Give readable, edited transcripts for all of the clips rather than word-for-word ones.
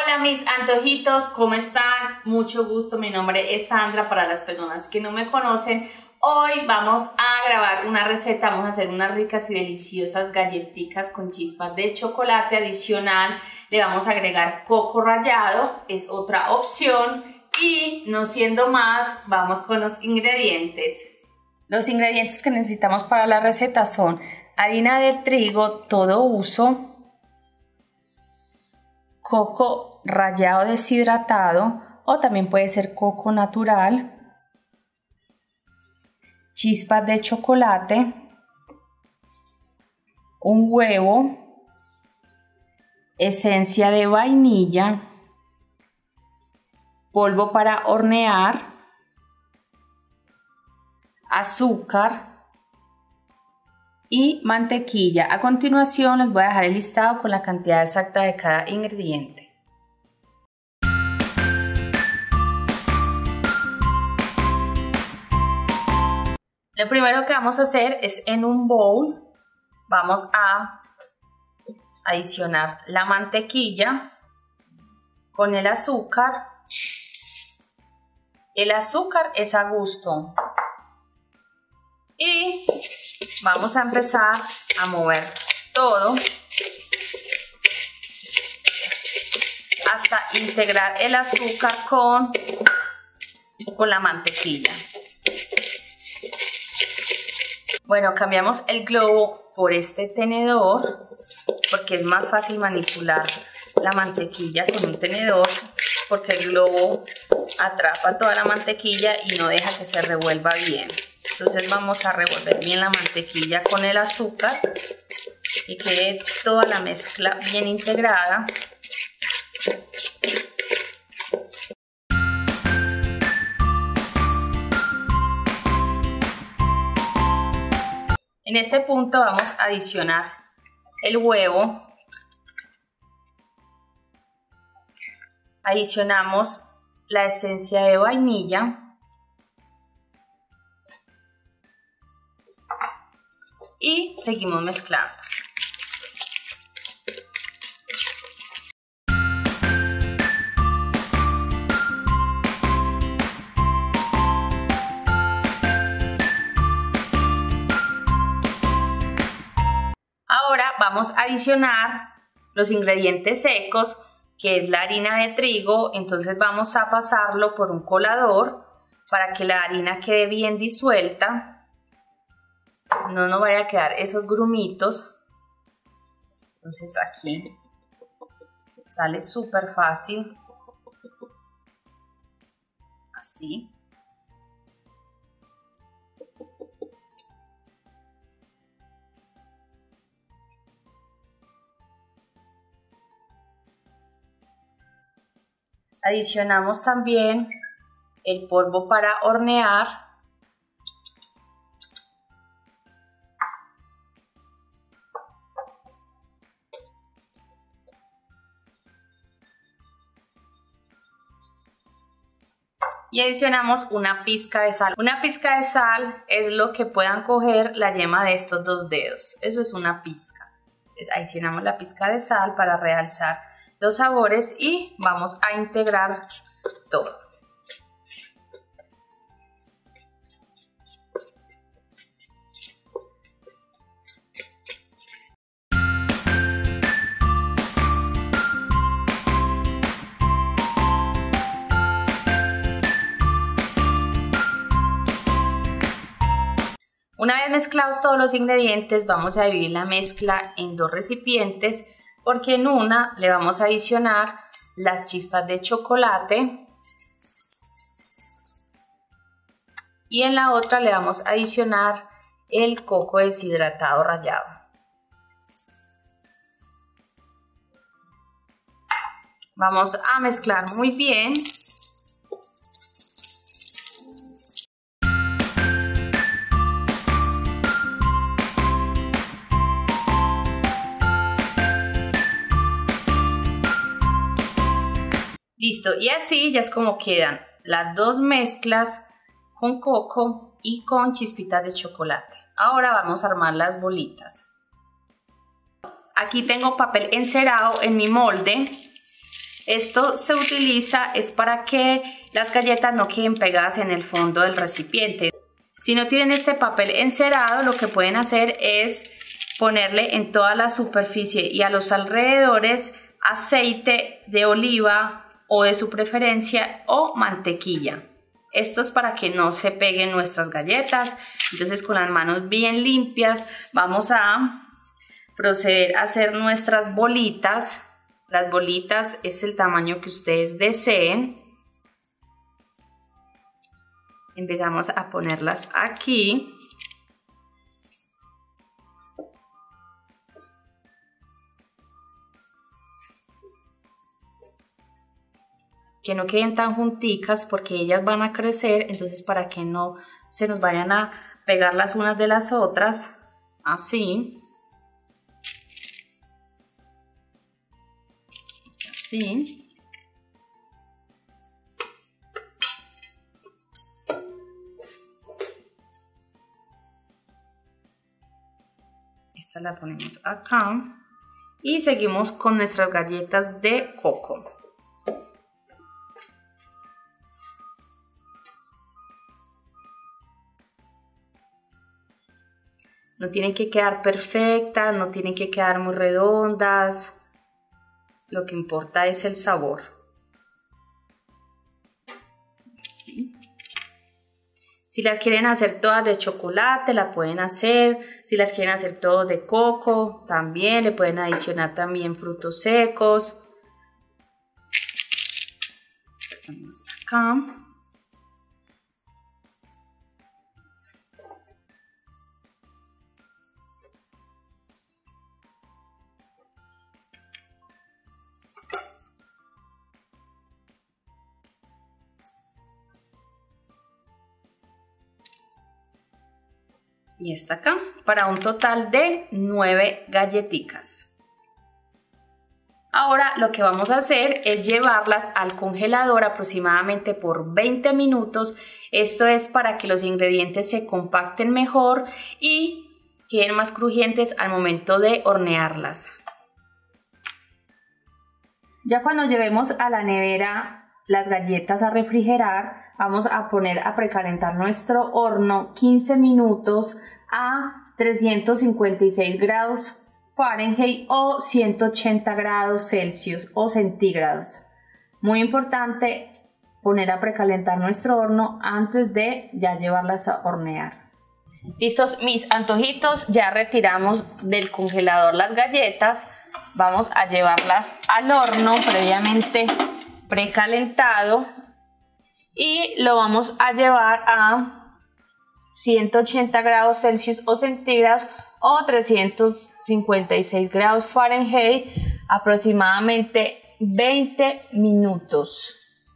Hola mis antojitos, ¿cómo están? Mucho gusto, mi nombre es Sandra. Para las personas que no me conocen, hoy vamos a grabar una receta. Vamos a hacer unas ricas y deliciosas galletitas con chispas de chocolate. Adicional le vamos a agregar coco rallado, es otra opción. Y no siendo más, vamos con los ingredientes. Los ingredientes que necesitamos para la receta son harina de trigo todo uso, coco rallado deshidratado o también puede ser coco natural, chispas de chocolate, un huevo, esencia de vainilla, polvo para hornear, azúcar y mantequilla. A continuación les voy a dejar el listado con la cantidad exacta de cada ingrediente. Lo primero que vamos a hacer es en un bowl vamos a adicionar la mantequilla con el azúcar. El azúcar es a gusto y vamos a empezar a mover todo hasta integrar el azúcar con la mantequilla. Bueno, cambiamos el globo por este tenedor porque es más fácil manipular la mantequilla con un tenedor, porque el globo atrapa toda la mantequilla y no deja que se revuelva bien. Entonces vamos a revolver bien la mantequilla con el azúcar y que quede toda la mezcla bien integrada. En este punto vamos a adicionar el huevo. Adicionamos la esencia de vainilla. Y seguimos mezclando. Ahora vamos a adicionar los ingredientes secos, que es la harina de trigo. Entonces vamos a pasarlo por un colador para que la harina quede bien disuelta. No nos vaya a quedar esos grumitos. Entonces aquí sale súper fácil. Así. Adicionamos también el polvo para hornear. Y adicionamos una pizca de sal. Una pizca de sal es lo que puedan coger la yema de estos dos dedos. Eso es una pizca. Entonces, adicionamos la pizca de sal para realzar los sabores y vamos a integrar todo. Una vez mezclados todos los ingredientes, vamos a dividir la mezcla en dos recipientes, porque en una le vamos a adicionar las chispas de chocolate y en la otra le vamos a adicionar el coco deshidratado rallado. Vamos a mezclar muy bien. Listo, y así ya es como quedan las dos mezclas con coco y con chispitas de chocolate. Ahora vamos a armar las bolitas. Aquí tengo papel encerado en mi molde Esto se utiliza es para que las galletas no queden pegadas en el fondo del recipiente. Si no tienen este papel encerado, lo que pueden hacer es ponerle en toda la superficie y a los alrededores aceite de oliva o de su preferencia o mantequilla. Esto es para que no se peguen nuestras galletas. Entonces, con las manos bien limpias vamos a proceder a hacer nuestras bolitas. Las bolitas es el tamaño que ustedes deseen. Empezamos a ponerlas aquí. Que no queden tan junticas porque ellas van a crecer, entonces para que no se nos vayan a pegar las unas de las otras, así. Así. Esta la ponemos acá y seguimos con nuestras galletas de coco. No tienen que quedar perfectas, no tienen que quedar muy redondas. Lo que importa es el sabor. Así. Si las quieren hacer todas de chocolate, la pueden hacer. Si las quieren hacer todas de coco, también le pueden adicionar también frutos secos. Ponemos acá. Y esta acá, para un total de 9 galletitas. Ahora lo que vamos a hacer es llevarlas al congelador aproximadamente por 20 minutos. Esto es para que los ingredientes se compacten mejor y queden más crujientes al momento de hornearlas. Ya cuando llevemos a la nevera las galletas a refrigerar, vamos a poner a precalentar nuestro horno 15 minutos a 356 grados Fahrenheit o 180 grados Celsius o centígrados. Muy importante poner a precalentar nuestro horno antes de ya llevarlas a hornear. Listos mis antojitos, ya retiramos del congelador las galletas. Vamos a llevarlas al horno previamente precalentado y lo vamos a llevar a 180 grados Celsius o centígrados o 356 grados Fahrenheit aproximadamente 20 minutos.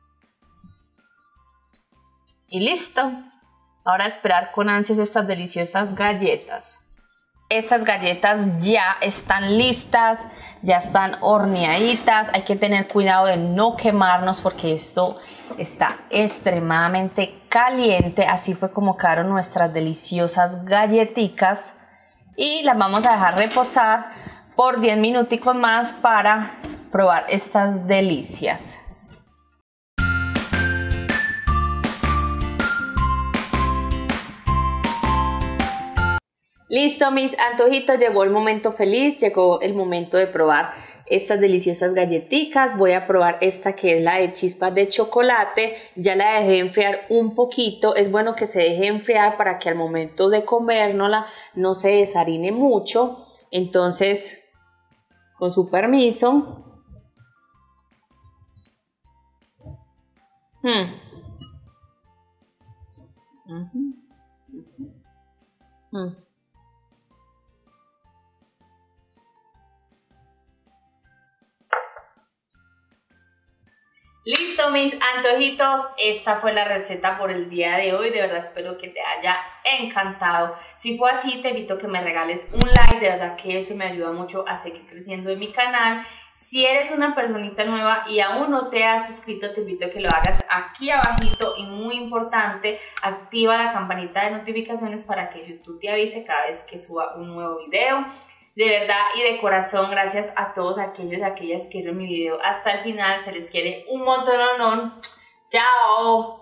Y listo. Ahora esperar con ansias estas deliciosas galletas. Estas galletas ya están listas, ya están horneaditas. Hay que tener cuidado de no quemarnos porque esto está extremadamente caliente. Así fue como quedaron nuestras deliciosas galletitas. Y las vamos a dejar reposar por 10 minuticos más para probar estas delicias. Listo mis antojitos, llegó el momento feliz, llegó el momento de probar estas deliciosas galletitas. Voy a probar esta que es la de chispas de chocolate, ya la dejé enfriar un poquito. Es bueno que se deje enfriar para que al momento de comérnosla no se desharine mucho. Entonces, con su permiso. Listo mis antojitos, esta fue la receta por el día de hoy, de verdad espero que te haya encantado. Si fue así te invito a que me regales un like, de verdad que eso me ayuda mucho a seguir creciendo en mi canal. Si eres una personita nueva y aún no te has suscrito, te invito a que lo hagas aquí abajito y muy importante, activa la campanita de notificaciones para que YouTube te avise cada vez que suba un nuevo video. De verdad y de corazón, gracias a todos aquellos y aquellas que vieron mi video hasta el final. Se les quiere un montón. Chao.